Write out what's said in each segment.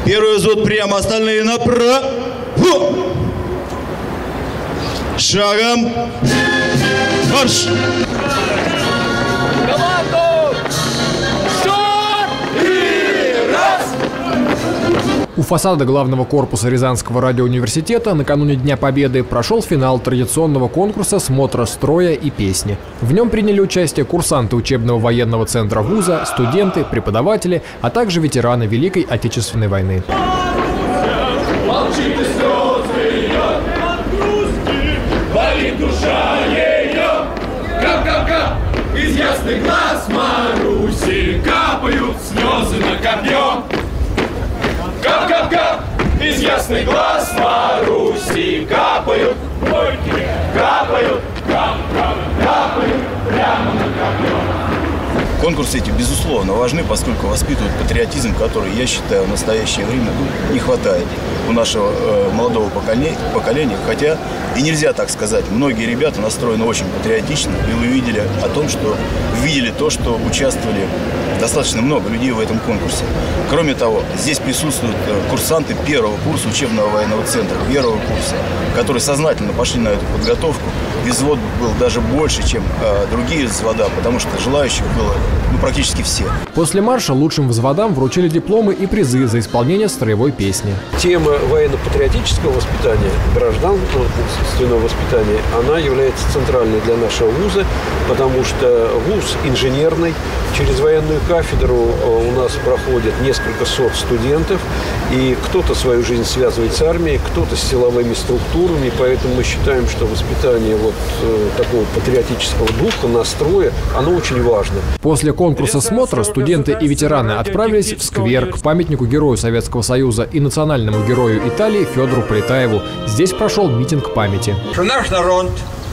Первый взвод прямо, остальные направо. Шагом. Марш! У фасада главного корпуса Рязанского радиоуниверситета накануне Дня Победы прошел финал традиционного конкурса «Смотра строя и песни». В нем приняли участие курсанты учебного военного центра вуза, студенты, преподаватели, а также ветераны Великой Отечественной войны. Из ясных глаз Маруси капают слезы на копье. Кап-кап-кап, из ясных глаз Маруси капают, капают, капают прямо на копье. Конкурсы эти, безусловно, важны, поскольку воспитывают патриотизм, который, я считаю, в настоящее время не хватает у нашего молодого поколения. Хотя, и нельзя так сказать, многие ребята настроены очень патриотично, и вы видели то, что участвовали достаточно много людей в этом конкурсе. Кроме того, здесь присутствуют курсанты первого курса учебного военного центра, первого курса, которые сознательно пошли на эту подготовку. И взвод был даже больше, чем другие взвода, потому что желающих было практически все. После марша лучшим взводам вручили дипломы и призы за исполнение строевой песни. Тема военно-патриотического воспитания, гражданственного воспитания, она является центральной для нашего вуза, потому что вуз инженерный. Через военную кафедру у нас проходят несколько сот студентов, и кто-то свою жизнь связывает с армией, кто-то с силовыми структурами, поэтому мы считаем, что воспитание такого патриотического духа, настроя, оно очень важно. После конкурса «Смотра» студенты и ветераны отправились в сквер к памятнику Герою Советского Союза и национальному герою Италии Федору Полетаеву. Здесь прошел митинг памяти. Наш народ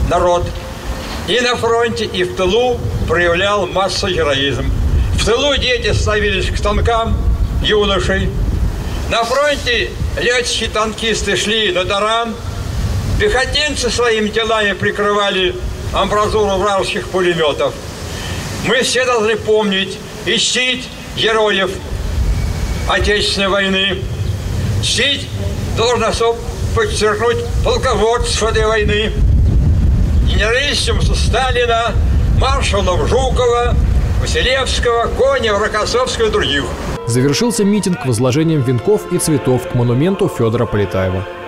и на фронте, и в тылу проявлял массовый героизм. В тылу дети становились к станкам юношей. На фронте летчики-танкисты шли на таран. Пехотинцы своими телами прикрывали амбразуру вражеских пулеметов. Мы все должны помнить и чтить героев Отечественной войны. Чтить должно подчеркнуть полководцев этой войны. Генералиссимуса Сталина, маршалов Жукова, Василевского, Конева, Рокоссовского и других. Завершился митинг возложением венков и цветов к монументу Федора Полетаева.